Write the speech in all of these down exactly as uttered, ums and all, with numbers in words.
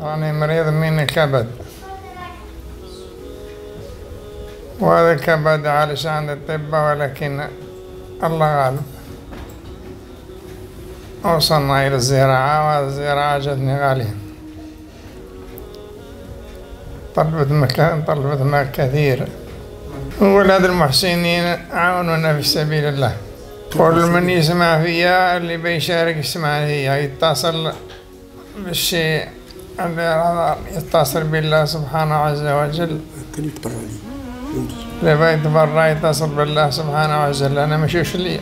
راني مريض من الكبد، وهذا الكبد عالج عند الطب ولكن الله غالب. وصلنا إلى الزراعة، وهذه الزراعة جاتني غالية، طلبت مكان طلبت مال كثير. وولاد المحسنين عاونونا في سبيل الله، كل من يسمع فيها اللي بيشارك يسمع فيها يتصل بالشيء يتصل بالله سبحانه عز وجل. كان يتبرع لي اللي بيتبرع يتصل بالله سبحانه عز وجل. أنا مشوش لي،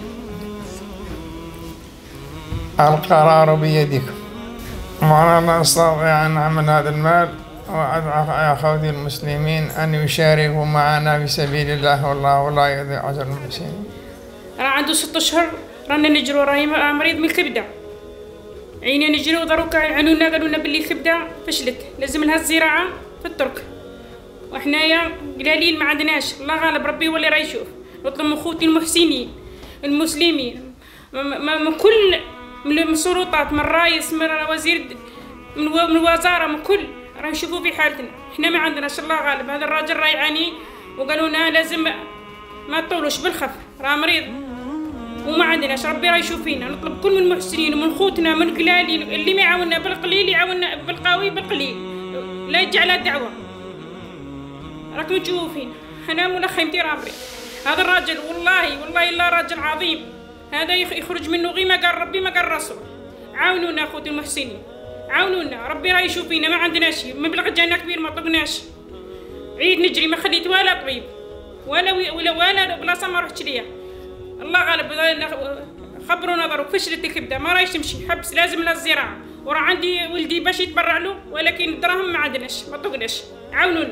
القرار بيدكم، وأنا لا أستطيع أن أعمل هذا المال، وأدعو أخوتي المسلمين أن يشاركوا معنا في سبيل الله، والله لا يضيع أجر المحسنين. أنا عنده ستة أشهر رانا نجري وراي مريض من الكبدة، عيني نجري ودروك عنونا قالوا لنا باللي الكبدة فشلت، لازم لها الزراعة في الترك، وحنايا قلالين ما عندناش. الله غالب، ربي هو اللي راه يشوف. نطلب من خوتي المحسنين المسلمين من كل من السلطات، من الرئيس، من وزير، من الوزارة، من كل راه يشوفوا في حالتنا. احنا ما عندناش. الله غالب، هذا الراجل راه يعاني، وقالوا لنا لازم ما تطولوش بالخف، راه مريض وما عندناش. ربي راه يشوف فينا. نطلب كل من المحسنين ومن خوتنا من قلالين اللي ما يعاوننا بالقليل يعاوننا بالقوي بالقليل، لا يجعلها دعوة. راكم تشوفوا فينا، انا مولا خيمتي راه مريض. هذا الراجل والله والله الا راجل عظيم، هذا يخرج منه غير ما قال ربي ما قال رسول. عاونونا خوتي المحسنين، عاونونا، ربي راه يشوف فينا. ما عندناش مبلغ جانا كبير ما طقناش، عيد نجري ما خليت ولا طبيب ولا ولا ولا بلاصه ما رحتش ليا. الله غالب، خبرونا ضرب فشلت الكبده ما راهيش تمشي، حبس لازم لها الزراعه. وراه عندي ولدي باش يتبرع له، ولكن الدراهم ما عندناش ما طقناش. عاونونا.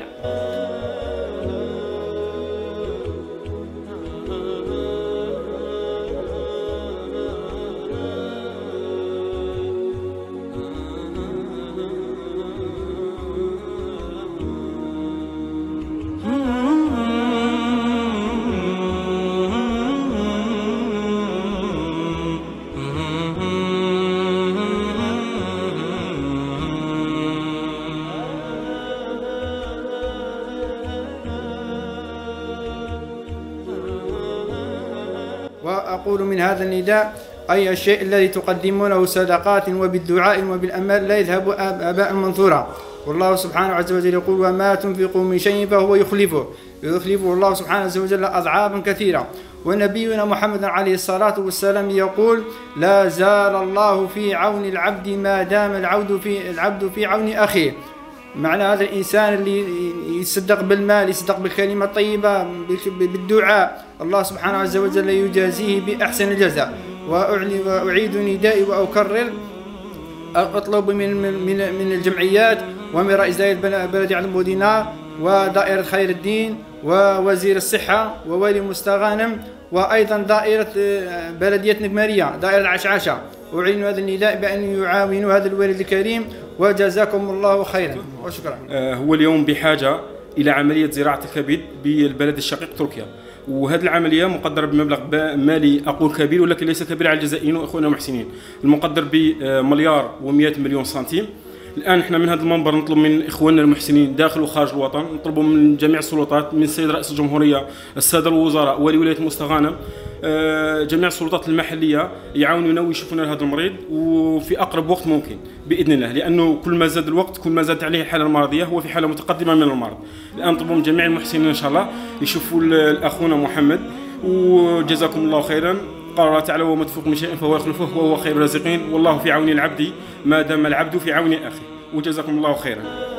وأقول من هذا النداء: أي الشيء الذي تقدمونه صدقات وبالدعاء وبالأمل لا يذهب آباء منثورا. والله سبحانه عز وجل يقول: وما تنفقوا من شيء فهو يخلفه يخلفه الله سبحانه عز وجل أضعافا كثيرة. ونبينا محمد عليه الصلاة والسلام يقول: لا زال الله في عون العبد ما دام العبد في العبد في عون أخيه. معنى هذا الإنسان اللي يصدق بالمال، يصدق بالكلمة الطيبة، بالدعاء، الله سبحانه عز وجل يجازيه بأحسن الجزاء. وأعيد ندائي وأكرر: أطلب من من من الجمعيات ومن رئيس دائرة بلدية عدن دينار ودائرة خير الدين ووزير الصحة وولي مستغانم وأيضا دائرة بلدية نقمارية دائرة العشعاشة، أعلن هذا النداء بأن يعاونوا هذا الولد الكريم، وجزاكم الله خيرا وشكرا. هو اليوم بحاجة إلى عملية زراعة الكبد بالبلد الشقيق تركيا، وهذه العملية مقدرة بمبلغ مالي أقول كبير، ولكن ليس كبير على الجزائريين وإخواننا المحسنين، المقدر بمليار ومئة مليون سنتيم. الآن احنا من هذا المنبر نطلب من إخواننا المحسنين داخل وخارج الوطن، نطلبوا من جميع السلطات، من السيد رئيس الجمهورية، السادة الوزراء، ولي ولاية مستغانم، جميع السلطات المحلية يعاونونا ويشوفونا هذا المريض وفي أقرب وقت ممكن بإذن الله، لأنه كل ما زاد الوقت كل ما زادت عليه الحالة المرضية، هو في حالة متقدمة من المرض. الآن نطلبوا من جميع المحسنين إن شاء الله يشوفوا أخونا محمد، وجزاكم الله خيرا. قال الله تعالى: وما تنفقوا من شيء فهو يخلفه وهو خير الرازقين، والله في عون العبد ما دام العبد في عون أخيه، وجزاكم الله خيرا.